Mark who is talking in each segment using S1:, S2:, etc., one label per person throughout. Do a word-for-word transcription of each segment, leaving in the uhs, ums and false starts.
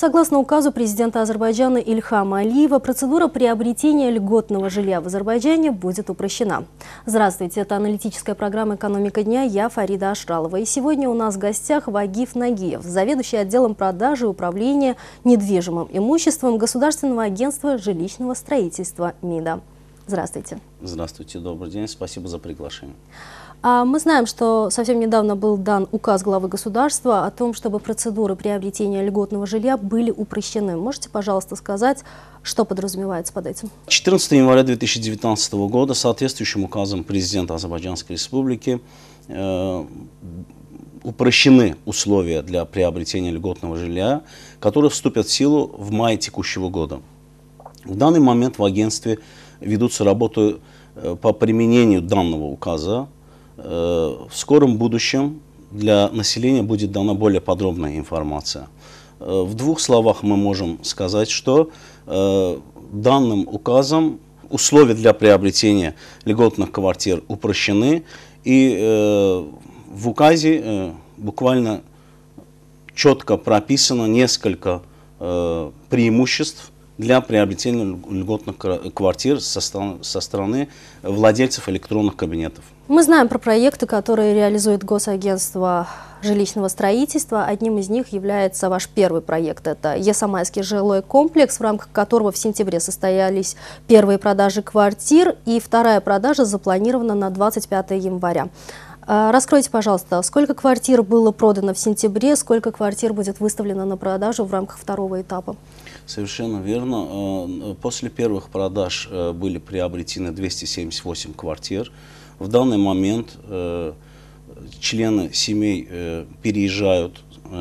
S1: Согласно указу президента Азербайджана Ильхама Алиева, процедура приобретения льготного жилья в Азербайджане будет упрощена. Здравствуйте, это аналитическая программа «Экономика дня». Я Фарида Ашралова. И сегодня у нас в гостях Вагиф Нагиев, заведующий отделом продажи и управления недвижимым имуществом Государственного агентства жилищного строительства МИДа. Здравствуйте.
S2: Здравствуйте, добрый день. Спасибо за приглашение.
S1: Мы знаем, что совсем недавно был дан указ главы государства о том, чтобы процедуры приобретения льготного жилья были упрощены. Можете, пожалуйста, сказать, что подразумевается под этим?
S2: четырнадцатого января две тысячи девятнадцатого года соответствующим указом президента Азербайджанской республики э, упрощены условия для приобретения льготного жилья, которые вступят в силу в мае текущего года. В данный момент в агентстве ведутся работы э, по применению данного указа. В скором будущем для населения будет дана более подробная информация. В двух словах мы можем сказать, что данным указом условия для приобретения льготных квартир упрощены, и в указе буквально четко прописано несколько преимуществ для приобретения льготных квартир со стороны, со стороны владельцев электронных кабинетов.
S1: Мы знаем про проекты, которые реализует Госагентство жилищного строительства. Одним из них является ваш первый проект. Это Ясамайский жилой комплекс, в рамках которого в сентябре состоялись первые продажи квартир, и вторая продажа запланирована на двадцать пятое января. Раскройте, пожалуйста, сколько квартир было продано в сентябре, сколько квартир будет выставлено на продажу в рамках второго этапа?
S2: Совершенно верно. После первых продаж были приобретены двести семьдесят восемь квартир. В данный момент члены семей переезжают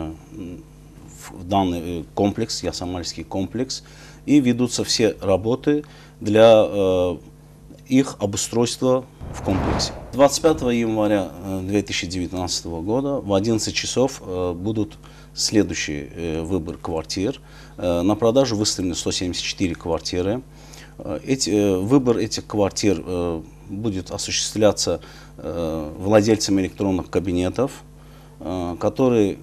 S2: в данный комплекс, Ясамайский комплекс, и ведутся все работы для их обустройства в комплексе. двадцать пятого января две тысячи девятнадцатого года в одиннадцать часов будут следующий выбор квартир. На продажу выставлены сто семьдесят четыре квартиры. Эти, выбор этих квартир будет осуществляться владельцами электронных кабинетов, которые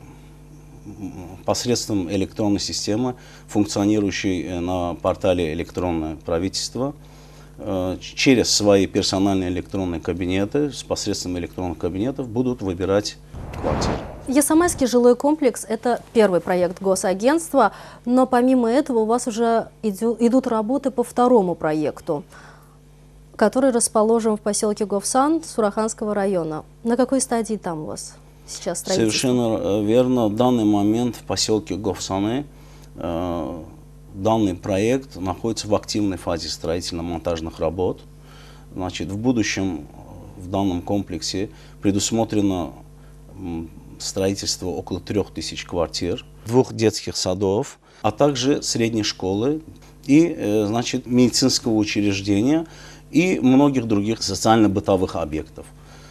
S2: посредством электронной системы, функционирующей на портале «Электронное правительство», через свои персональные электронные кабинеты, с посредством электронных кабинетов будут выбирать квартиры.
S1: Ясамайский жилой комплекс – это первый проект Госагентства, но помимо этого у вас уже идут работы по второму проекту, который расположен в поселке Говсан Сураханского района. На какой стадии там у вас сейчас строительство?
S2: Совершенно верно. В данный момент в поселке Говсаны э, данный проект находится в активной фазе строительно-монтажных работ. Значит, в будущем в данном комплексе предусмотрено строительство около трех тысяч квартир, двух детских садов, а также средней школы и, значит, медицинского учреждения и многих других социально-бытовых объектов.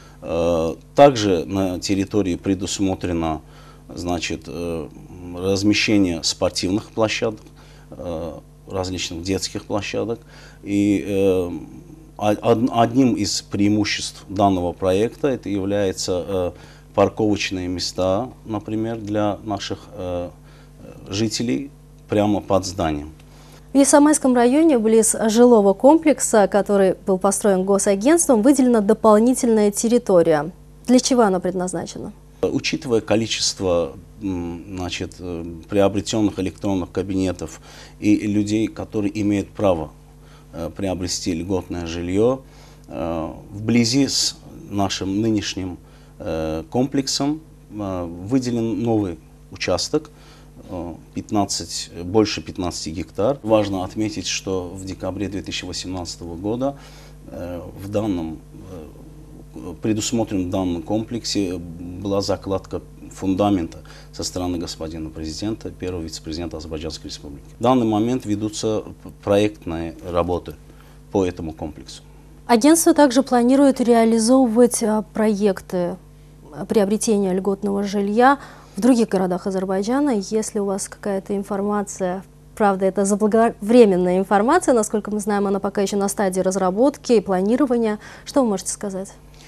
S2: Также на территории предусмотрено, значит, размещение спортивных площадок, различных детских площадок. И одним из преимуществ данного проекта это является парковочные места, например, для наших э, жителей прямо под зданием.
S1: В Ясамайском районе, близ жилого комплекса, который был построен Госагентством, выделена дополнительная территория. Для чего она предназначена?
S2: Учитывая количество, значит, приобретенных электронных кабинетов и людей, которые имеют право э, приобрести льготное жилье, э, вблизи с нашим нынешним комплексом выделен новый участок, пятнадцать, больше пятнадцати гектар. Важно отметить, что в декабре две тысячи восемнадцатого года в данном, предусмотрен в данном комплексе была закладка фундамента со стороны господина президента, первого вице-президента Азербайджанской республики. В данный момент ведутся проектные работы по этому комплексу.
S1: Агентство также планирует реализовывать проекты приобретения льготного жилья в других городах Азербайджана. Если у вас какая-то информация, правда, это заблаговременная информация, насколько мы знаем, она пока еще на стадии разработки и планирования, что вы можете сказать?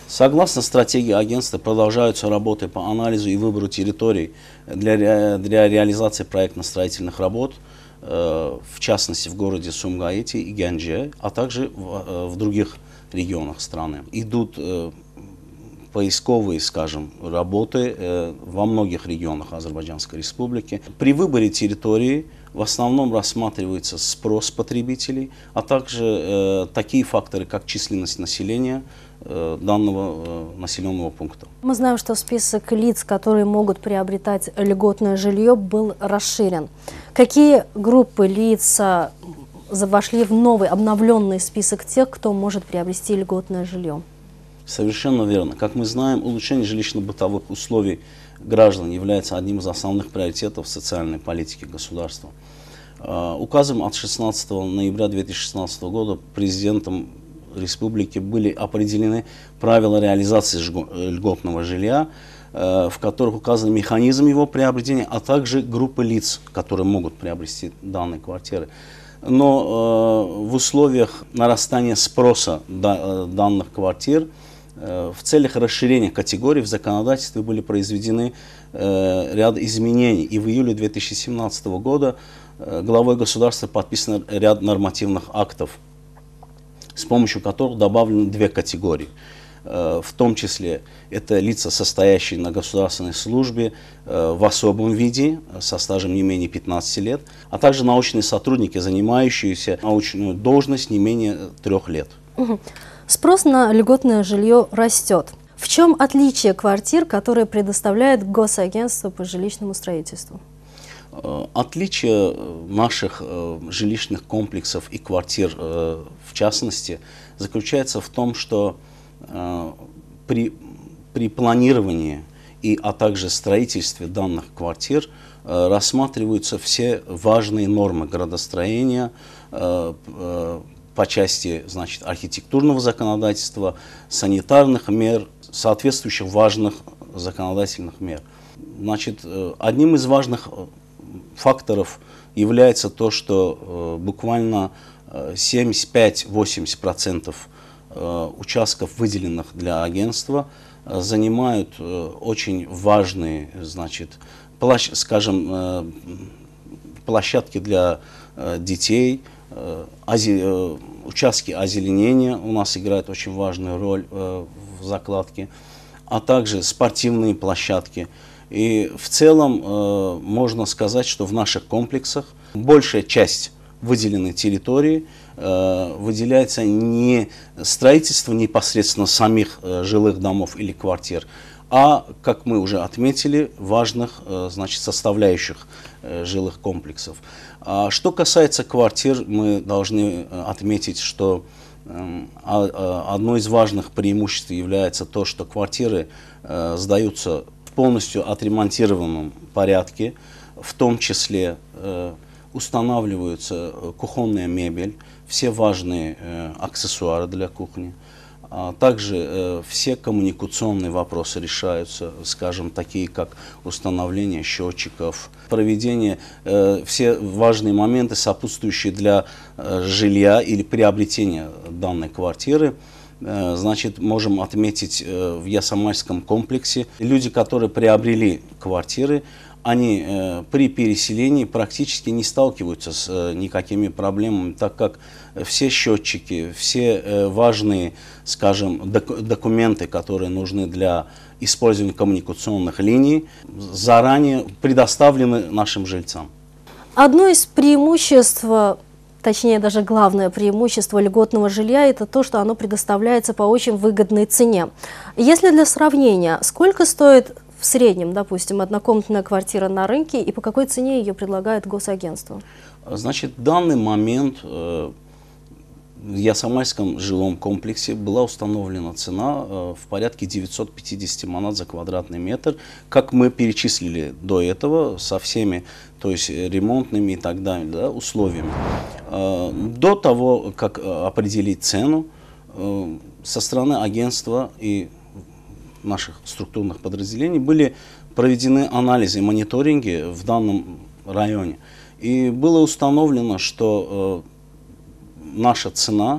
S2: Согласно стратегии агентства, продолжаются работы по анализу и выбору территорий для, ре, для реализации проектно-строительных работ, э, в частности в городе Сумгаити и Гянджи, а также в, в других регионах страны. Идут э, поисковые, скажем, работы э, во многих регионах Азербайджанской Республики. При выборе территории в основном рассматривается спрос потребителей, а также э, такие факторы, как численность населения э, данного э, населенного пункта.
S1: Мы знаем, что список лиц, которые могут приобретать льготное жилье, был расширен. Какие группы лиц вошли в новый обновленный список тех, кто может приобрести льготное жилье?
S2: Совершенно верно. Как мы знаем, улучшение жилищно-бытовых условий граждан является одним из основных приоритетов социальной политики государства. Указом от шестнадцатого ноября две тысячи шестнадцатого года президентом республики были определены правила реализации льготного жилья, в которых указан механизм его приобретения, а также группы лиц, которые могут приобрести данные квартиры. Но в условиях нарастания спроса данных квартир в целях расширения категорий в законодательстве были произведены ряд изменений. И в июле две тысячи семнадцатого года главой государства подписан ряд нормативных актов, с помощью которых добавлены две категории. В том числе это лица, состоящие на государственной службе в особом виде, со стажем не менее пятнадцати лет, а также научные сотрудники, занимающиеся научную должность не менее трех лет.
S1: Спрос на льготное жилье растет. В чем отличие квартир, которые предоставляет Госагентство по жилищному строительству?
S2: Отличие наших жилищных комплексов и квартир, в частности, заключается в том, что при, при планировании и, а также строительстве данных квартир рассматриваются все важные нормы градостроения по части, значит, архитектурного законодательства, санитарных мер, соответствующих важных законодательных мер. Значит, одним из важных факторов является то, что буквально семьдесят пять — восемьдесят процентов участков, выделенных для агентства, занимают очень важные, значит, площ, скажем, площадки для детей, ози, участки озеленения у нас играют очень важную роль в закладке, а также спортивные площадки. И в целом можно сказать, что в наших комплексах большая часть выделенной территории выделяется не строительство непосредственно самих жилых домов или квартир, а, как мы уже отметили, важных, значит, составляющих жилых комплексов. А что касается квартир, мы должны отметить, что одно из важных преимуществ является то, что квартиры сдаются в полностью отремонтированном порядке, в том числе устанавливается кухонная мебель, все важные э, аксессуары для кухни, а также э, все коммуникационные вопросы решаются, скажем, такие как установление счетчиков, проведение, э, все важные моменты, сопутствующие для э, жилья или приобретения данной квартиры. Э, значит, можем отметить э, в Ясамальском комплексе люди, которые приобрели квартиры, они э, при переселении практически не сталкиваются с э, никакими проблемами, так как все счетчики, все э, важные, скажем, док документы, которые нужны для использования коммуникационных линий, заранее предоставлены нашим жильцам.
S1: Одно из преимуществ, точнее даже главное преимущество льготного жилья — это то, что оно предоставляется по очень выгодной цене. Если для сравнения, сколько стоит в среднем, допустим, однокомнатная квартира на рынке и по какой цене ее предлагает Госагентство?
S2: Значит, в данный момент э, в Ясамальском жилом комплексе была установлена цена э, в порядке девятисот пятидесяти манат за квадратный метр, как мы перечислили до этого, со всеми, то есть ремонтными и так далее, да, условиями. Э, до того, как определить цену, э, со стороны агентства и наших структурных подразделений были проведены анализы и мониторинги в данном районе. И было установлено, что э, наша цена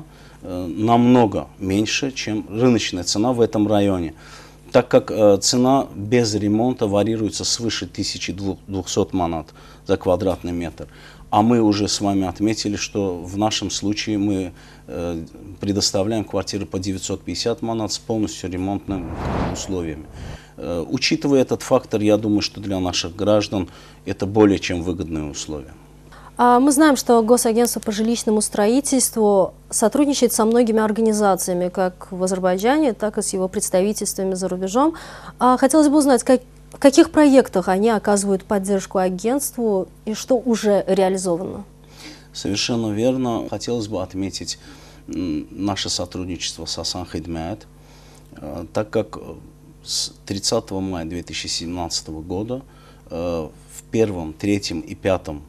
S2: намного меньше, чем рыночная цена в этом районе, так как э, цена без ремонта варьируется свыше тысячи двухсот манат за квадратный метр. А мы уже с вами отметили, что в нашем случае мы э, предоставляем квартиры по девятьсот пятьдесят манат с полностью ремонтными условиями. Э, учитывая этот фактор, я думаю, что для наших граждан это более чем выгодные условия.
S1: Мы знаем, что Госагентство по жилищному строительству сотрудничает со многими организациями, как в Азербайджане, так и с его представительствами за рубежом. Хотелось бы узнать, как, в каких проектах они оказывают поддержку агентству и что уже реализовано?
S2: Совершенно верно. Хотелось бы отметить наше сотрудничество с Асан Хидмет, так как с тридцатого мая две тысячи семнадцатого года в первом, третьем и пятом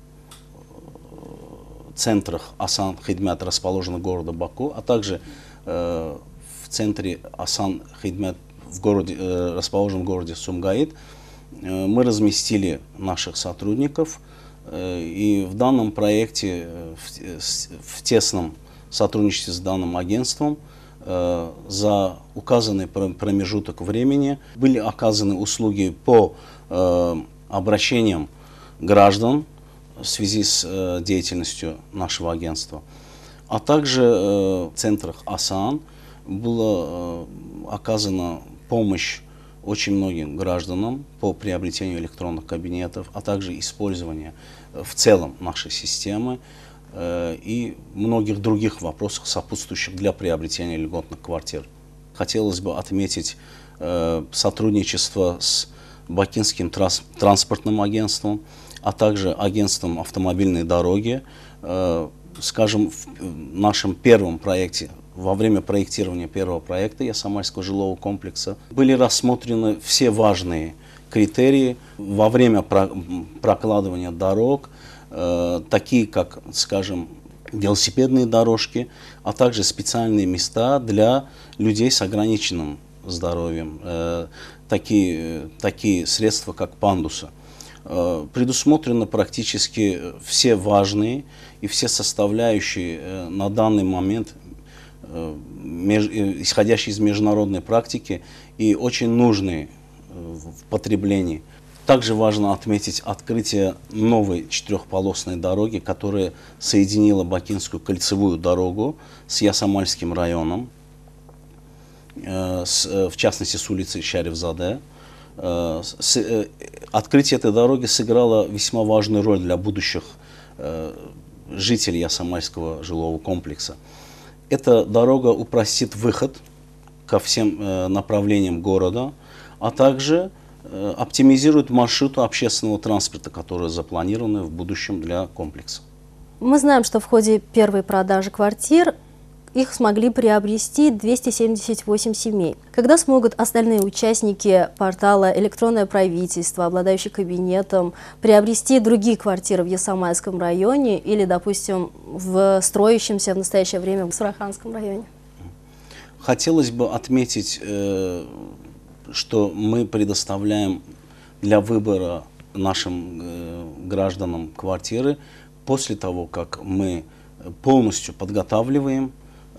S2: центрах Асан Хидмет, расположенных в городе Баку, а также э, в центре Асан Хидмет, в городе, э, расположенном в городе Сумгаит, э, мы разместили наших сотрудников. Э, и в данном проекте, э, в, в тесном сотрудничестве с данным агентством, э, за указанный промежуток времени были оказаны услуги по э, обращениям граждан в связи с э, деятельностью нашего агентства. А также э, в центрах Асан была э, оказана помощь очень многим гражданам по приобретению электронных кабинетов, а также использование э, в целом нашей системы э, и многих других вопросах, сопутствующих для приобретения льготных квартир. Хотелось бы отметить э, сотрудничество с Бакинским транс транспортным агентством, а также агентством автомобильной дороги. Э, скажем, в нашем первом проекте, во время проектирования первого проекта Ясамальского жилого комплекса, были рассмотрены все важные критерии во время про прокладывания дорог, э, такие как, скажем, велосипедные дорожки, а также специальные места для людей с ограниченным здоровьем, э, такие, такие средства, как пандусы. Предусмотрены практически все важные и все составляющие на данный момент, исходящие из международной практики и очень нужные в потреблении. Также важно отметить открытие новой четырехполосной дороги, которая соединила Бакинскую кольцевую дорогу с Ясамальским районом, в частности с улицей Шарифзаде. Открытие этой дороги сыграло весьма важную роль для будущих жителей Ясамальского жилого комплекса. Эта дорога упростит выход ко всем направлениям города, а также оптимизирует маршруты общественного транспорта, которые запланированы в будущем для комплекса.
S1: Мы знаем, что в ходе первой продажи квартир их смогли приобрести двести семьдесят восемь семей. Когда смогут остальные участники портала «Электронное правительство», обладающие кабинетом, приобрести другие квартиры в Ясамальском районе или, допустим, в строящемся в настоящее время в Сураханском районе?
S2: Хотелось бы отметить, что мы предоставляем для выбора нашим гражданам квартиры после того, как мы полностью подготавливаем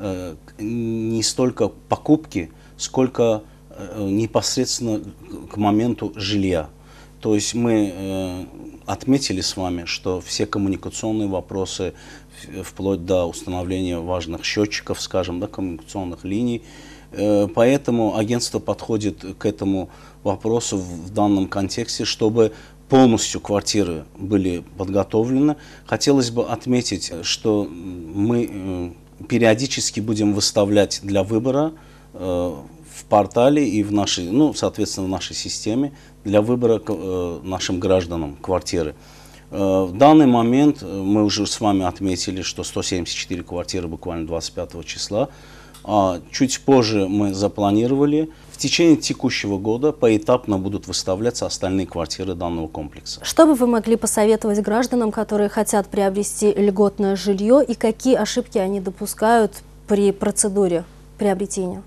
S2: не столько покупки, сколько непосредственно к моменту жилья. То есть мы отметили с вами, что все коммуникационные вопросы, вплоть до установления важных счетчиков, скажем, да, коммуникационных линий, поэтому агентство подходит к этому вопросу в данном контексте, чтобы полностью квартиры были подготовлены. Хотелось бы отметить, что мы периодически будем выставлять для выбора э, в портале и в нашей, ну, соответственно, в нашей системе для выбора э, нашим гражданам квартиры. Э, в данный момент мы уже с вами отметили, что сто семьдесят четыре квартиры буквально двадцать пятого числа. А чуть позже мы запланировали, в течение текущего года поэтапно будут выставляться остальные квартиры данного комплекса.
S1: Что бы вы могли посоветовать гражданам, которые хотят приобрести льготное жилье, и какие ошибки они допускают при процедуре приобретения?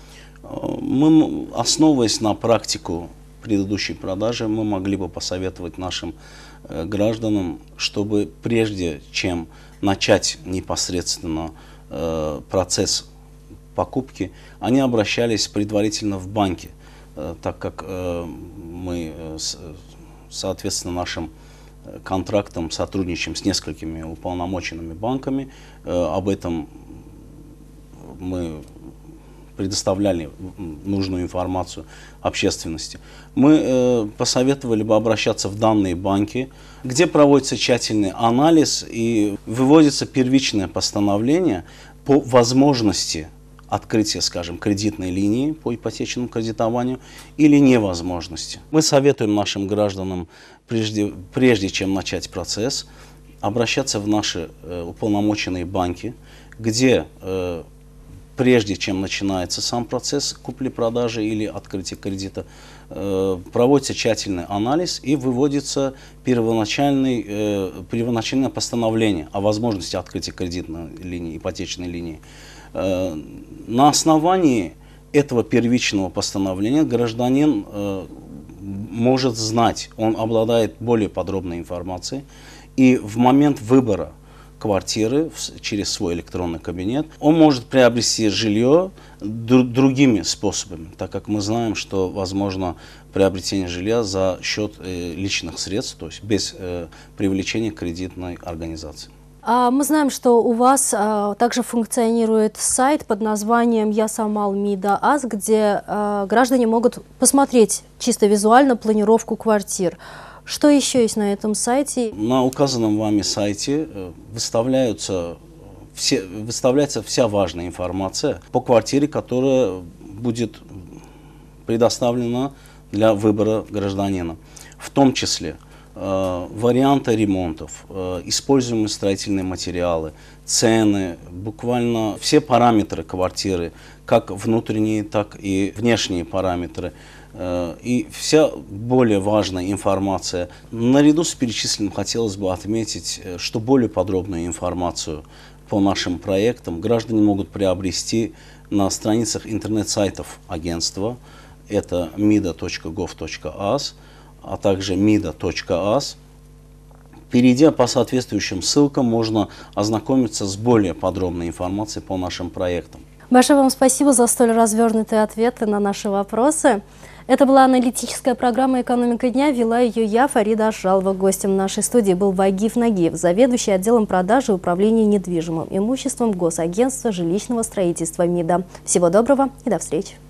S2: Мы, основываясь на практику предыдущей продажи, мы могли бы посоветовать нашим гражданам, чтобы прежде чем начать непосредственно э, процесс покупки, они обращались предварительно в банки, э, так как э, мы, э, с, соответственно, нашим контрактом сотрудничаем с несколькими уполномоченными банками. Э, об этом мы предоставляли нужную информацию общественности. Мы э, посоветовали бы обращаться в данные банки, где проводится тщательный анализ и выводится первичное постановление по возможности открытия, скажем, кредитной линии по ипотечному кредитованию или невозможности. Мы советуем нашим гражданам, прежде, прежде чем начать процесс, обращаться в наши э, уполномоченные банки, где э, прежде чем начинается сам процесс купли-продажи или открытия кредита, э, проводится тщательный анализ и выводится первоначальный, э, первоначальное постановление о возможности открытия кредитной линии, ипотечной линии. Э, на основании этого первичного постановления гражданин э, может знать, он обладает более подробной информацией, и в момент выбора квартиры через свой электронный кабинет, он может приобрести жилье другими способами, так как мы знаем, что возможно приобретение жилья за счет э, личных средств, то есть без э, привлечения кредитной организации.
S1: А мы знаем, что у вас а, также функционирует сайт под названием Ясамал Мида Аз, где а, граждане могут посмотреть чисто визуально планировку квартир. Что еще есть на этом сайте?
S2: На указанном вами сайте выставляются все, выставляется вся важная информация по квартире, которая будет предоставлена для выбора гражданина. В том числе э, варианты ремонтов, э, используемые строительные материалы, цены, буквально все параметры квартиры, как внутренние, так и внешние параметры. И вся более важная информация. Наряду с перечисленным хотелось бы отметить, что более подробную информацию по нашим проектам граждане могут приобрести на страницах интернет-сайтов агентства. Это мида точка гов точка аз, а также мида точка аз. Перейдя по соответствующим ссылкам, можно ознакомиться с более подробной информацией по нашим проектам.
S1: Большое вам спасибо за столь развернутые ответы на наши вопросы. Это была аналитическая программа «Экономика дня». Вела ее я, Фарида Ашалова. Гостем нашей студии был Вагиф Нагиев, заведующий отделом продажи и управления недвижимым имуществом Госагентства жилищного строительства МИДа. Всего доброго и до встречи.